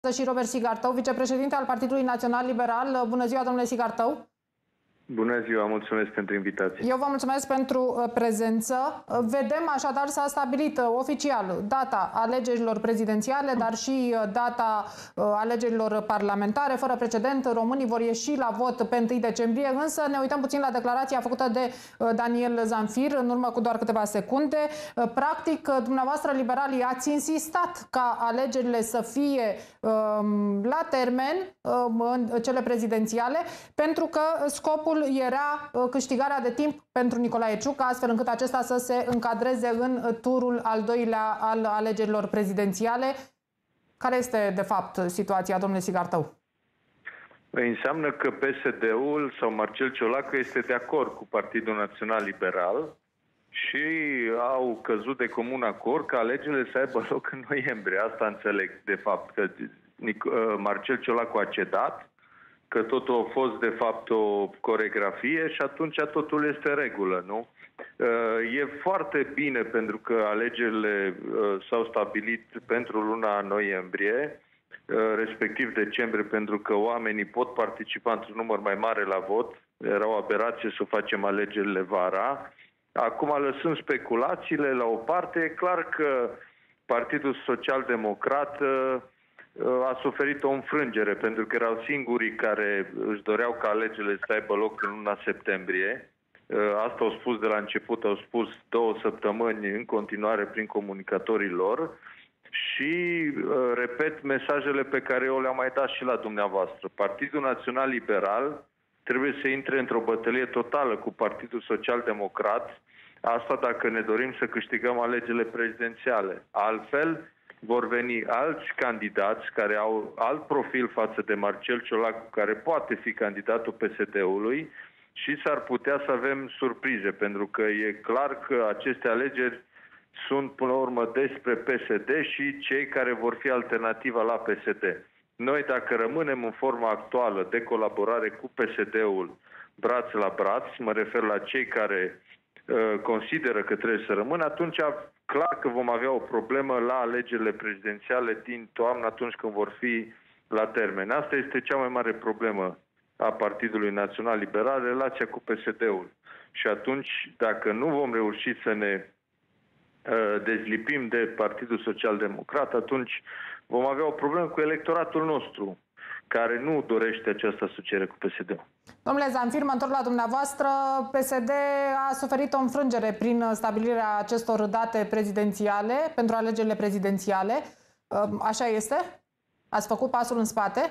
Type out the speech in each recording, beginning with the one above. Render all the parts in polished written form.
Și Robert Sigartău, vicepreședinte al Partidului Național Liberal. Bună ziua, domnule Sigartău! Bună ziua, mulțumesc pentru invitație. Eu vă mulțumesc pentru prezență. Vedem așadar, s-a stabilit oficial data alegerilor prezidențiale, dar și data alegerilor parlamentare. Fără precedent, românii vor ieși la vot pe 1 decembrie, însă ne uităm puțin la declarația făcută de Daniel Zamfir în urmă cu doar câteva secunde. Practic, dumneavoastră, liberalii, ați insistat ca alegerile să fie la termen, cele prezidențiale, pentru că scopul era câștigarea de timp pentru Nicolae Ciucă, astfel încât acesta să se încadreze în turul al doilea al alegerilor prezidențiale. Care este, de fapt, situația, domnule Sigartău? Înseamnă că PSD-ul sau Marcel Ciolacu este de acord cu Partidul Național Liberal și au căzut de comun acord ca alegerile să aibă loc în noiembrie. Asta înțeleg, de fapt, că Marcel Ciolacu a cedat, că totul a fost, de fapt, o coreografie și atunci totul este în regulă, nu? E foarte bine pentru că alegerile s-au stabilit pentru luna noiembrie, respectiv decembrie, pentru că oamenii pot participa într-un număr mai mare la vot. Era o aberație să facem alegerile vara. Acum, lăsând speculațiile la o parte, e clar că Partidul Social-Democrat a suferit o înfrângere, pentru că erau singurii care își doreau ca alegerile să aibă loc în luna septembrie. Asta au spus de la început, au spus 2 săptămâni în continuare prin comunicatorii lor și repet mesajele pe care eu le-am mai dat și la dumneavoastră. Partidul Național Liberal trebuie să intre într-o bătălie totală cu Partidul Social-Democrat, asta dacă ne dorim să câștigăm alegerile prezidențiale. Altfel, vor veni alți candidați care au alt profil față de Marcel Ciolacu, care poate fi candidatul PSD-ului și s-ar putea să avem surprize, pentru că e clar că aceste alegeri sunt până la urmă despre PSD și cei care vor fi alternativa la PSD. Noi, dacă rămânem în forma actuală de colaborare cu PSD-ul braț la braț, mă refer la cei care consideră că trebuie să rămână, atunci clar că vom avea o problemă la alegerile prezidențiale din toamnă, atunci când vor fi la termen. Asta este cea mai mare problemă a Partidului Național Liberal, relația cu PSD-ul. Și atunci, dacă nu vom reuși să ne dezlipim de Partidul Social-Democrat, atunci vom avea o problemă cu electoratul nostru, care nu dorește această asociere cu PSD-ul. Domnule Zamfir, mă întorc la dumneavoastră. PSD a suferit o înfrângere prin stabilirea acestor date prezidențiale, pentru alegerile prezidențiale. Așa este? Ați făcut pasul în spate?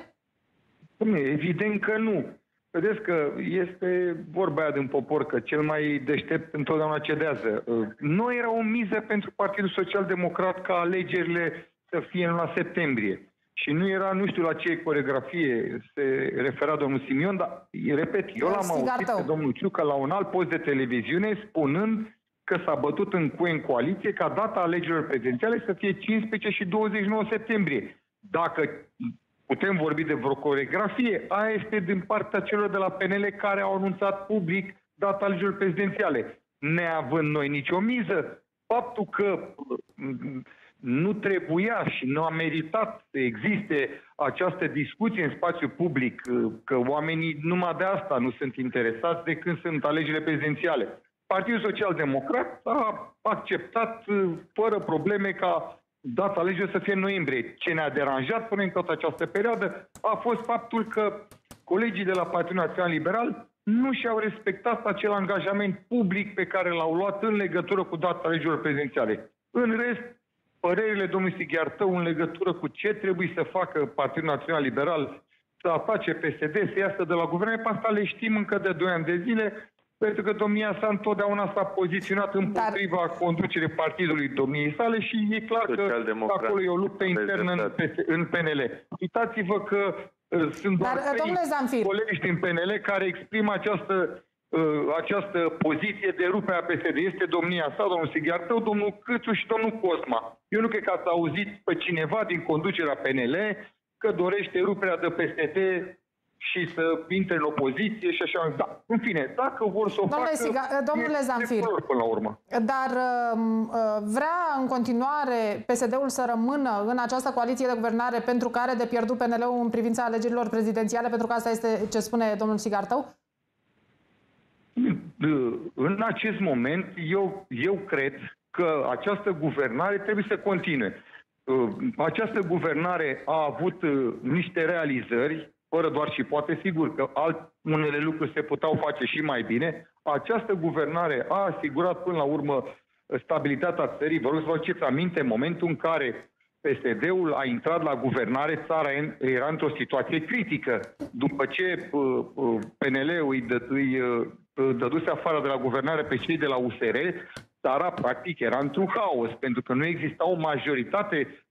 Evident că nu. Vedeți că este vorba aia din popor, că cel mai deștept întotdeauna cedează. Nu era o miză pentru Partidul Social-Democrat ca alegerile să fie în luna septembrie. Și nu era, nu știu la ce coreografie se refera domnul Simion, dar, repet, eu l-am auzit pe domnul Ciucă la un alt post de televiziune spunând că s-a bătut în cui în coaliție ca data alegerilor prezidențiale să fie 15 și 29 septembrie. Dacă putem vorbi de vreo coreografie, aia este din partea celor de la PNL care au anunțat public data alegerilor prezidențiale. Neavând noi nicio miză, faptul că nu trebuia și nu a meritat să existe această discuție în spațiu public, că oamenii numai de asta nu sunt interesați de când sunt alegerile prezidențiale. Partidul Social-Democrat a acceptat fără probleme ca data alegerilor să fie în noiembrie. Ce ne-a deranjat până în toată această perioadă a fost faptul că colegii de la Partidul Național Liberal nu și-au respectat acel angajament public pe care l-au luat în legătură cu data alegerilor prezidențiale. În rest, părerile domnului Sigartău în legătură cu ce trebuie să facă Partidul Național Liberal, să atace PSD, să iasă de la guvernare, pe asta le știm încă de 2 ani de zile, pentru că domnia sa întotdeauna s-a poziționat împotriva conducerii partidului domniei sale și e clar că acolo e o luptă internă în PNL. Uitați-vă că sunt doar 3 colegi din PNL care exprimă această poziție de rupe a PSD. Este domnia sa, domnul Sigartău, domnul Câțu și domnul Cosma. Eu nu cred că ați auzit pe cineva din conducerea PNL că dorește ruperea de PSD și să intre în opoziție și așa. Da, în fine, dacă vor să o facă... Domnule Zamfir, până la urmă. dar vrea în continuare PSD-ul să rămână în această coaliție de guvernare pentru că are de pierdut PNL-ul în privința alegerilor prezidențiale, pentru că asta este ce spune domnul Sigartău? În acest moment, eu cred că această guvernare trebuie să continue. Această guvernare a avut niște realizări, fără doar și poate, sigur că unele lucruri se puteau face și mai bine. Această guvernare a asigurat până la urmă stabilitatea țării. Vă rog să vă aduceți aminte, în momentul în care PSD-ul a intrat la guvernare, țara era într-o situație critică. După ce PNL-ul îi dăduse afară de la guvernare pe cei de la USR, țara practic era într-un haos, pentru că nu exista o majoritate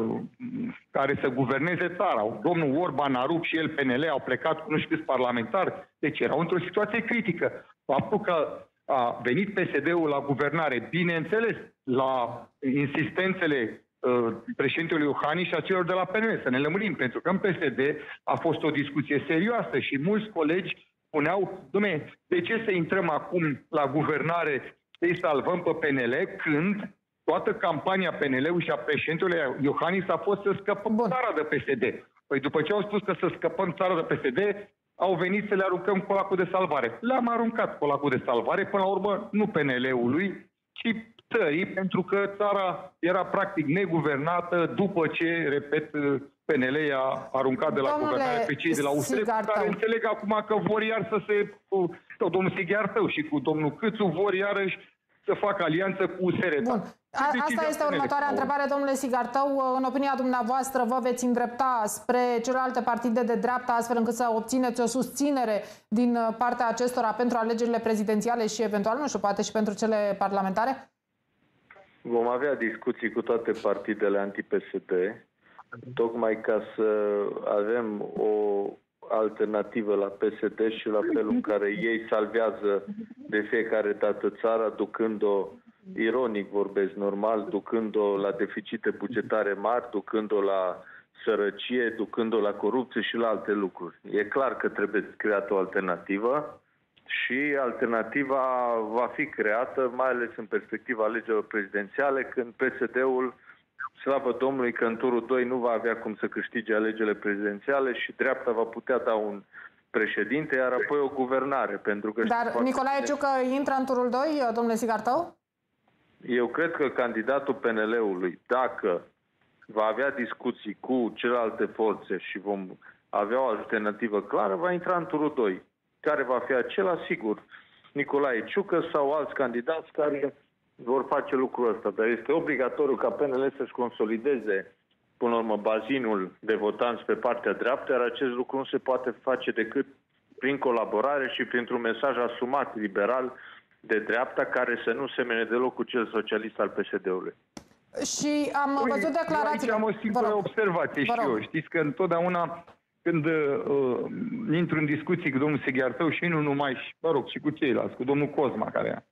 care să guverneze țara. Domnul Orban a rupt și el PNL, au plecat cu nu știu câți parlamentari, deci erau într-o situație critică. Faptul că a venit PSD-ul la guvernare, bineînțeles, la insistențele președintelui Iohannis și a celor de la PNL, să ne lămurim, pentru că în PSD a fost o discuție serioasă și mulți colegi spuneau, dom'le, de ce să intrăm acum la guvernare să-i salvăm pe PNL când toată campania PNL-ului și a președintelui Iohannis a fost să scăpăm țara de PSD. Păi după ce au spus că să scăpăm țara de PSD, au venit să le aruncăm colacul de salvare. Le-am aruncat colacul de salvare, până la urmă, nu PNL-ului, ci țării, pentru că țara era practic neguvernată după ce, repet, PNL i-a aruncat de la guvernare pe cei de la USR, care înțeleg acum că vor iar să se... domnul Sighiartău și cu domnul Câțu vor iarăși să facă alianță cu USR. Bun. Asta este următoarea întrebare, domnule Sighiartău. În opinia dumneavoastră, vă veți îndrepta spre celelalte partide de dreapta, astfel încât să obțineți o susținere din partea acestora pentru alegerile prezidențiale și eventual, nu știu, poate și pentru cele parlamentare? Vom avea discuții cu toate partidele anti-PSD, tocmai ca să avem o alternativă la PSD și la felul în care ei salvează de fiecare dată țara, ducând-o, ironic vorbesc normal, ducând-o la deficite bugetare mari, ducând-o la sărăcie, ducând-o la corupție și la alte lucruri. E clar că trebuie creată o alternativă și alternativa va fi creată, mai ales în perspectiva alegerilor prezidențiale, când PSD-ul, slavă Domnului că în turul 2 nu va avea cum să câștige alegerile prezidențiale și dreapta va putea da un președinte, iar apoi o guvernare. Pentru că dar Nicolae Ciucă intră în turul 2, domnule Sighiartău? Eu cred că candidatul PNL-ului, dacă va avea discuții cu celelalte forțe și vom avea o alternativă clară, va intra în turul 2. Care va fi acela, sigur, Nicolae Ciucă sau alți candidați care vor face lucrul ăsta. Dar este obligatoriu ca PNL să-și consolideze, până la urmă, bazinul de votanți pe partea dreaptă, iar acest lucru nu se poate face decât prin colaborare și printr-un mesaj asumat liberal de dreapta, care să nu semene deloc cu cel socialist al PSD-ului. Și am văzut declarațiile. Aici am o singură observație și eu. Știți că întotdeauna când intru în discuții cu domnul Sighiartău și nu numai, și, mă rog, și cu ceilalți, cu domnul Cosma, care...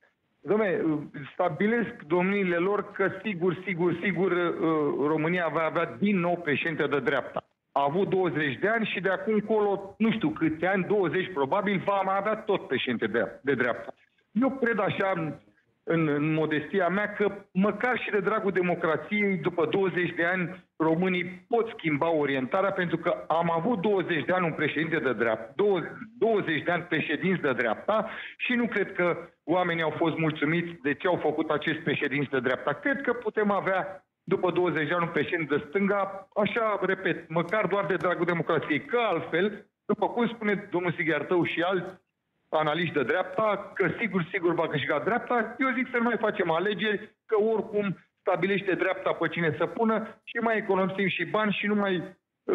stabilesc domniile lor că sigur România va avea din nou președinte de dreapta. A avut 20 de ani și de acum încolo, nu știu câți ani, 20 probabil, va mai avea tot președinte de dreapta. Eu cred așa, în modestia mea, că măcar și de dragul democrației, după 20 de ani, românii pot schimba orientarea, pentru că am avut 20 de ani un președinte de dreapta, 20 de ani președinți de dreapta și nu cred că oamenii au fost mulțumiți de ce au făcut acești președinți de dreapta. Cred că putem avea, după 20 de ani, un președinte de stânga, așa, repet, măcar doar de dragul democrației, că altfel, după cum spune domnul Sighiartău și alți analiști de dreapta, că sigur va câștiga dreapta, eu zic să nu mai facem alegeri, că oricum stabilește dreapta pe cine să pună și mai economisim și bani și nu mai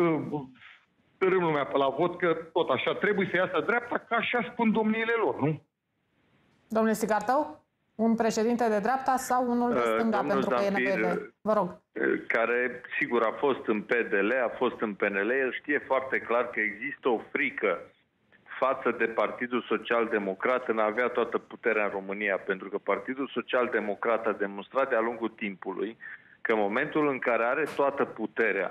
tărâm lumea pe la vot, că tot așa trebuie să iasă dreapta, că așa spun domniile lor, nu? Domnule Sighiartău? Un președinte de dreapta sau unul de stânga, pentru că e nevoie de... Vă rog. Care, sigur, a fost în PDL, a fost în PNL, el știe foarte clar că există o frică față de Partidul Social-Democrat în a avea toată puterea în România, pentru că Partidul Social-Democrat a demonstrat de-a lungul timpului că în momentul în care are toată puterea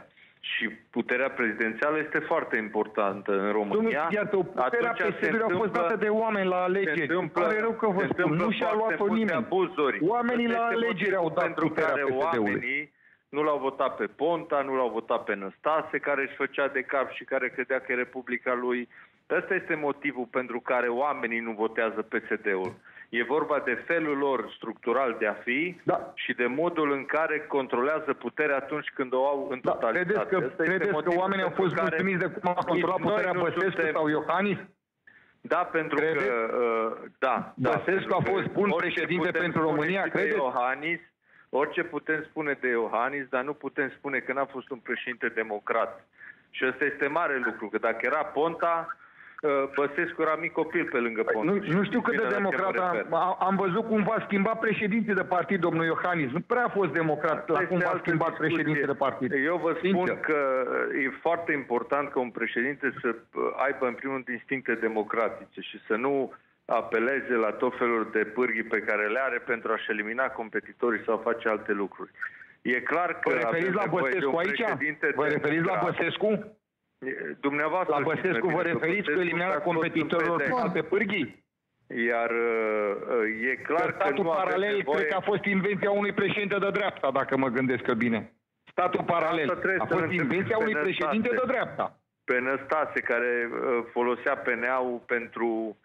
și puterea prezidențială este foarte importantă în România. Iată, puterea PSD-ului a fost dată de oameni la alegeri. Îmi pare rău că vă spun, nu și-a luat-o nimeni. Oamenii la alegeri au dat puterea PSD-ului. Nu l-au votat pe Ponta, nu l-au votat pe Năstase, care își făcea de cap și care credea că e Republica lui. Ăsta este motivul pentru care oamenii nu votează PSD-ul. E vorba de felul lor structural de a fi și de modul în care controlează puterea atunci când o au în totalitate. Credeți că oamenii au fost mulțumiți de cum a controlat puterea Băsescu sau Iohannis? Da, pentru că... Băsescu a fost bun președinte pentru România, credeți? Orice putem spune de Iohannis, dar nu putem spune că n-a fost un președinte democrat. Și ăsta este mare lucru, că dacă era Ponta, Băsescu era mic copil pe lângă Ponta. Nu știu cât de democrat am văzut cum va schimba președinte de partid, domnul Iohannis. Nu prea a fost democrat la cum va schimba președinte de partid. Eu vă spun că e foarte important ca un președinte să aibă în primul rând instincte democratice și să nu apeleze la tot felul de pârghii pe care le are pentru a-și elimina competitorii sau face alte lucruri. E clar că... Vă referiți la Băsescu aici? Vă referiți la Băsescu? Dumneavoastră... La Băsescu vă referiți cu eliminarea competitorilor pe alte pârghii? Iar e clar că statul paralel cred că a fost invenția unui președinte de dreapta, dacă mă gândesc eu bine. Statul paralel a fost invenția unui președinte de dreapta. Pe Năstase, care folosea PNA-ul pentru...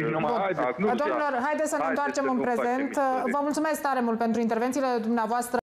Domnilor, haideți să ne întoarcem în prezent. Vă mulțumesc tare mult pentru intervențiile dumneavoastră.